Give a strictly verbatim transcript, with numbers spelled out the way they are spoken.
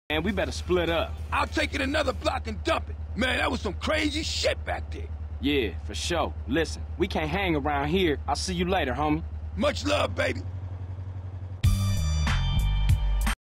And we better split up. I'll take it another block and dump it. Man, that was some crazy shit back there. Yeah, for sure. Listen, we can't hang around here. I'll see you later, homie. Much love, baby.